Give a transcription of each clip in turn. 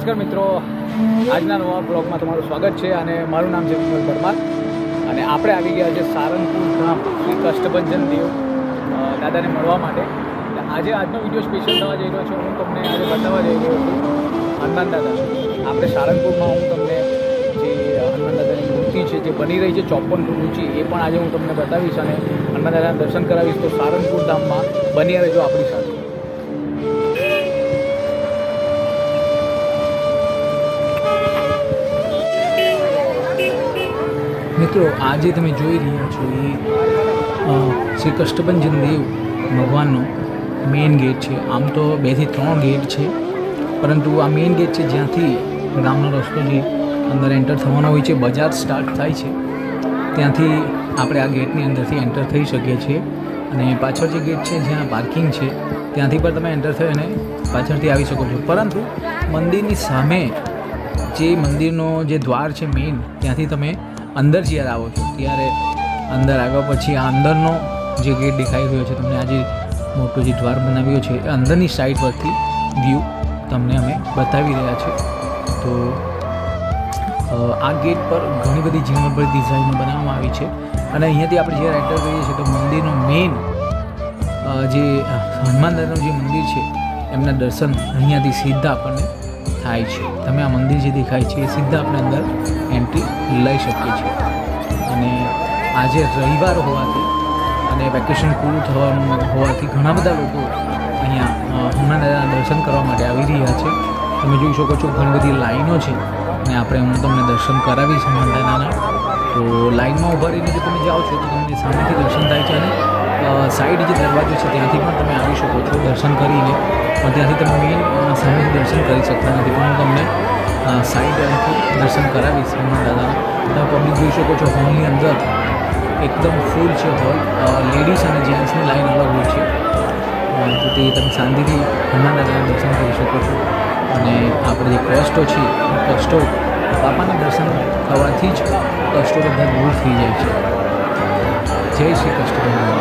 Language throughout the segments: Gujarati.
નમસ્કાર મિત્રો, આજના નવા બ્લોગમાં તમારું સ્વાગત છે અને મારું નામ છે વિમલ પરમાર અને આપણે આવી ગયા છે સારંગપુર ધામ શ્રી કષ્ટભંજન દેવ દાદાને મળવા માટે. આજનો વિડીયો સ્પેશિયલ થવા જઈ રહ્યો છું. હું તમને આજે બતાવવા જઈ રહ્યો છું હનુમાન દાદા. આપણે સારંગપુરમાં હું તમને જે હનુમાન દાદાની મૂર્તિ છે જે બની રહી છે 54 ફૂટ ઊંચી, એ પણ આજે હું તમને બતાવીશ અને હનુમાન દાદાના દર્શન કરાવીશ. તો સારંગપુર ધામમાં બની રહેજો આપણી સાથે. મિત્રો, આજે તમે જોઈ રહ્યા છો એ શ્રી કષ્ટભંજન દેવ ભગવાનનો મેઇન ગેટ છે. આમ તો 2 થી 3 ગેટ છે, પરંતુ આ મેઇન ગેટ છે જ્યાંથી ગામનો રસ્તો જે અંદર એન્ટર થવાનો હોય છે, બજાર સ્ટાર્ટ થાય છે, ત્યાંથી આપણે આ ગેટની અંદરથી એન્ટર થઈ શકીએ છીએ. અને પાછળ જે ગેટ છે જ્યાં પાર્કિંગ છે ત્યાંથી પણ તમે એન્ટર થઈ અને પાછળથી આવી શકો છો. પરંતુ મંદિરની સામે જે મંદિરનો જે દ્વાર છે મેઇન, ત્યાંથી તમે અંદર જ્યારે આવો છો ત્યારે અંદર આવ્યા પછી આ અંદરનો જે ગેટ દેખાઈ રહ્યો છે તમને, આ જે મોટો જે દ્વાર બનાવ્યો છે એ અંદરની સાઈડ પરથી વ્યૂ તમને અમે બતાવી રહ્યા છે. તો આ ગેટ પર ઘણી બધી ઝીણવટભરી ડિઝાઇનો બનાવવામાં આવી છે અને અહીંયાથી આપણે જ્યારે એન્ટર કરીએ છીએ તો મંદિરનો મેઇન જે હનુમાન દાદાનું જે મંદિર છે એમના દર્શન અહીંયાથી સીધા આપણને થાય છે. તમે આ મંદિર જે દેખાય છે એ સીધા આપણે અંદર એન્ટ્રી લઈ શકીએ છીએ. અને આજે રવિવાર હોવાથી અને વેકેશન પૂરું થવાનું હોવાથી ઘણા બધા લોકો અહીંયા હનુમાન દાદાના દર્શન કરવા માટે આવી રહ્યા છે. તમે જોઈ શકો છો ઘણી બધી લાઈનો છે અને હું તમને દર્શન કરાવીશ હનુમાન દાદાના. તો લાઈનમાં ઊભા રહીને જો તમે જાઓ છો તો તમને સામેથી દર્શન થાય છે અને સાઈડ જે દરવાજો છે ત્યાંથી પણ તમે આવી શકો છો દર્શન કરીને. પણ ત્યાંથી તમે મેઇન સામેથી દર્શન કરી શકતા નથી, પણ હું તમને સાઈડ દર્શન કરાવીશ હનુમાન દાદાના. તમે પબ્લિક જોઈ શકો છો હોલની અંદર એકદમ ફૂલ છે હોલ. લેડીઝ અને જેન્ટ્સની લાઈન અલગ હોય છે, તો તે તમે શાંતિથી હનુમાન દાદાના દર્શન કરી શકો છો. અને આપણે જે કષ્ટો છે કષ્ટો બાપાના દર્શન થવાથી જ કષ્ટો બધા દૂર થઈ જાય છે. જય શ્રી કષ્ટભંજન.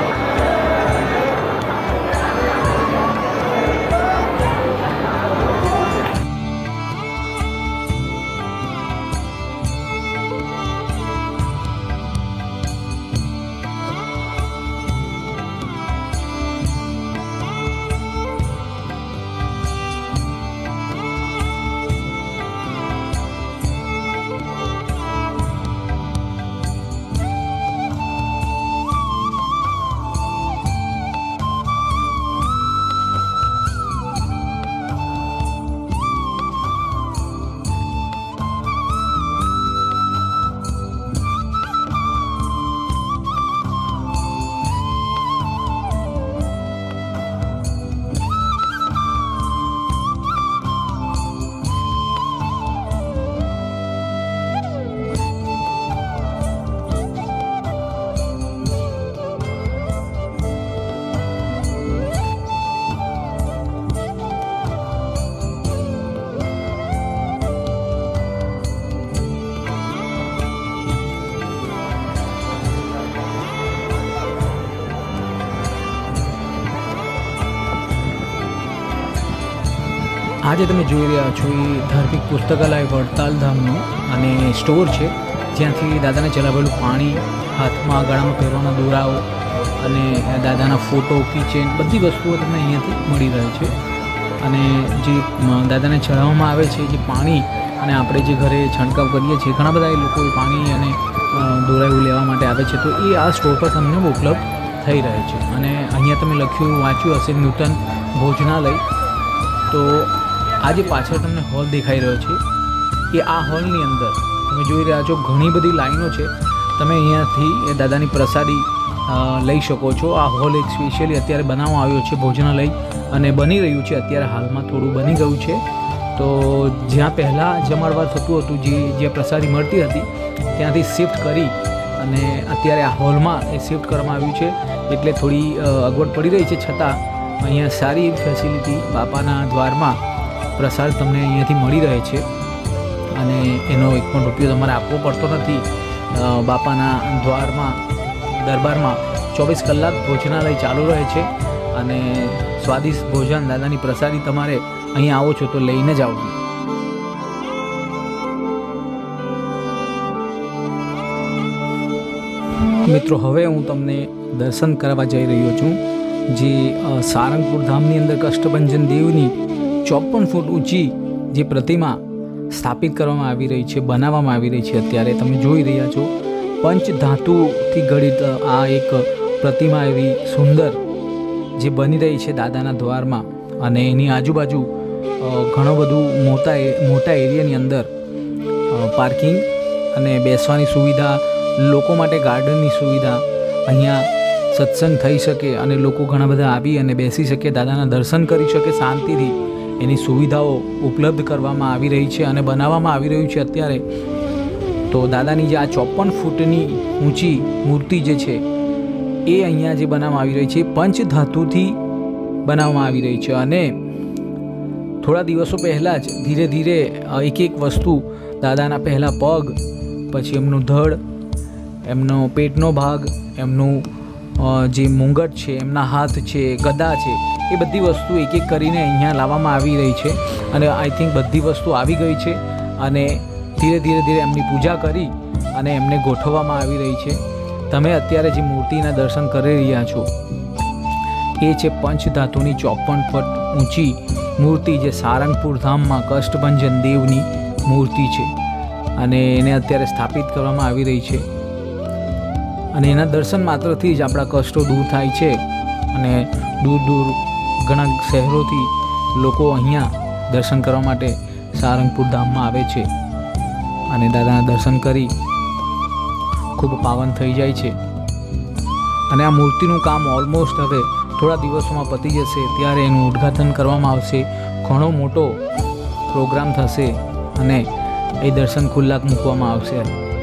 આજે તમે જોઈ રહ્યા છો એ ધાર્મિક પુસ્તકાલય વડતાલ ધામનું અને સ્ટોર છે, જ્યાંથી દાદાને ચલાવેલું પાણી, હાથમાં ગળામાં પહેરવાના દોરાઓ અને દાદાના ફોટો, કિચેન બધી વસ્તુઓ તમને અહીંયાથી મળી રહે છે. અને જે દાદાને ચડાવવામાં આવે છે જે પાણી અને આપણે જે ઘરે છંટકાવ કરીએ છીએ, ઘણા બધા એ લોકો પાણી અને દોરાયું લેવા માટે આવે છે, તો એ આ સ્ટોર પર તમને ઉપલબ્ધ થઈ રહે છે. અને અહીંયા તમે વાંચ્યું હશે નૂતન ભોજનાલય. તો આ જે પાછળ તમને હોલ દેખાઈ રહ્યો છે એ આ હોલની અંદર તમે જોઈ રહ્યા છો ઘણી બધી લાઈનો છે. તમે અહીંયાથી એ દાદાની પ્રસાદી લઈ શકો છો. આ હોલ એક સ્પેશિયલી અત્યારે બનાવવામાં આવ્યો છે ભોજનાલય અને બની રહ્યું છે અત્યારે હાલમાં, થોડું બની ગયું છે. તો જ્યાં પહેલાં જમાડવાર થતું હતું, જ્યાં પ્રસાદી મળતી હતી ત્યાંથી શિફ્ટ કરી અને અત્યારે આ હોલમાં એ શિફ્ટ કરવામાં આવ્યું છે. એટલે થોડી અગવડ પડી રહી છે, છતાં અહીંયા સારી એવી ફેસિલિટી બાપાના દ્વારમાં પ્રસાદ તમને અહીંયાથી મળી રહે છે અને એનો એક પણ રૂપિયો તમારે આપવો પડતો નથી. બાપાના દરબારમાં 24 કલાક ભોજનાલય ચાલુ રહે છે અને સ્વાદિષ્ટ ભોજન, દાદાની પ્રસાદી તમારે અહીંયા આવો છો તો લઈને જ આવજો. મિત્રો હવે હું તમને દર્શન કરવા જઈ રહ્યો છું જે સારંગપુર ધામની અંદર કષ્ટભંજન દેવની 54 ફૂટ ઊંચી જે પ્રતિમા સ્થાપિત કરવામાં આવી રહી છે, બનાવવામાં આવી રહી છે. અત્યારે તમે જોઈ રહ્યા છો પંચધાતુથી ઘડિત આ એક પ્રતિમા એવી સુંદર જે બની રહી છે દાદાના દ્વારમાં, અને એની આજુબાજુ ઘણું બધું મોટા એરિયાની અંદર પાર્કિંગ અને બેસવાની સુવિધા, લોકો માટે ગાર્ડનની સુવિધા, અહીંયા સત્સંગ થઈ શકે અને લોકો ઘણા બધા આવી અને બેસી શકે, દાદાના દર્શન કરી શકે શાંતિથી, એની સુવિધાઓ ઉપલબ્ધ કરવામાં આવી રહી છે અને બનાવવામાં આવી રહ્યું છે અત્યારે. તો દાદાની જે આ 54 ફૂટની ઊંચી મૂર્તિ જે છે એ અહીંયા જે બનાવવામાં આવી રહી છે પંચધાતુથી બનાવવામાં આવી રહી છે. અને થોડા દિવસો પહેલાં જ ધીરે ધીરે એક વસ્તુ દાદાના પહેલાં પગ, પછી એમનું ધડ, એમનો પેટનો ભાગ, એમનું જે મુંગટ છે, એમના હાથ છે, ગદા છે, એ બધી વસ્તુ એક એક કરીને અહીંયા લાવવામાં આવી રહી છે. અને આઈ થિંક બધી વસ્તુ આવી ગઈ છે અને ધીરે ધીરે એમની પૂજા કરી અને એમને ગોઠવવામાં આવી રહી છે. તમે અત્યારે જે મૂર્તિના દર્શન કરી રહ્યા છો એ છે પંચધાતુની 54 ફૂટ ઊંચી મૂર્તિ જે સારંગપુર ધામમાં કષ્ટભંજન દેવની મૂર્તિ છે અને એને અત્યારે સ્થાપિત કરવામાં આવી રહી છે. અને એના દર્શન માત્રથી જ આપણા કષ્ટો દૂર થાય છે અને દૂર દૂર ઘણા શહેરોથી લોકો અહીંયા દર્શન કરવા માટે સારંગપુર ધામમાં આવે છે અને દાદાના દર્શન કરી ખૂબ પાવન થઈ જાય છે. અને આ મૂર્તિનું કામ ઓલમોસ્ટ હવે થોડા દિવસોમાં પતી જશે, ત્યારે એનું ઉદ્ઘાટન કરવામાં આવશે. ઘણો મોટો પ્રોગ્રામ થશે અને એ દર્શન ખુલ્લા મૂકવામાં આવશે.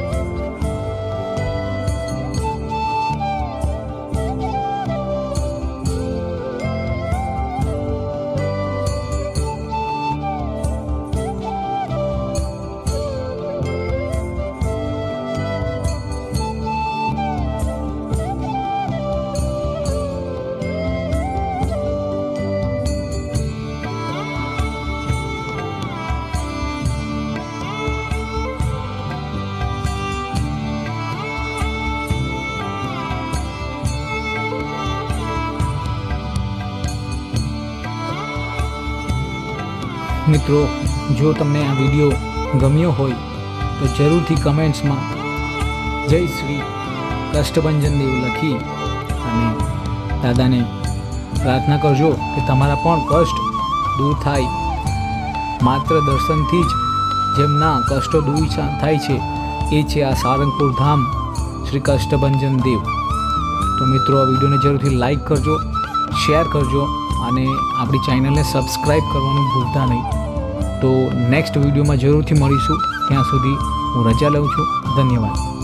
મિત્રો, જો તમને આ વિડીયો ગમ્યો હોય તો જરૂરથી કમેન્ટ્સમાં જય શ્રી કષ્ટભંજન દેવ લખી અને દાદાને પ્રાર્થના કરજો કે તમારા પણ કષ્ટ દૂર થાય. માત્ર દર્શનથી જ જેમના કષ્ટો દૂર થાય છે એ છે આ સારંગપુર ધામ શ્રી કષ્ટભંજન દેવ. તો મિત્રો, આ વિડીયોને જરૂરથી લાઈક કરજો, શેર કરજો અને આપણી ચેનલને સબસ્ક્રાઈબ કરવાનું ભૂલતા નહીં. તો નેક્સ્ટ વિડીયોમાં જરૂરથી મળીશું. ત્યાં સુધી હું રજા લઉં છું. ધન્યવાદ.